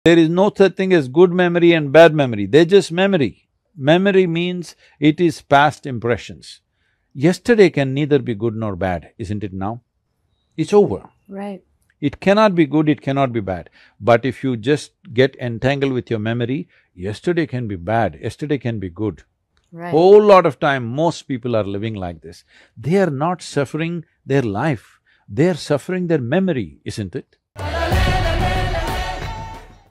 There is no such thing as good memory and bad memory, they're just memory. Memory means it is past impressions. Yesterday can neither be good nor bad, isn't it now? It's over. Right. It cannot be good, it cannot be bad. But if you just get entangled with your memory, yesterday can be bad, yesterday can be good. Right. Whole lot of time, most people are living like this. They are not suffering their life, they are suffering their memory, isn't it?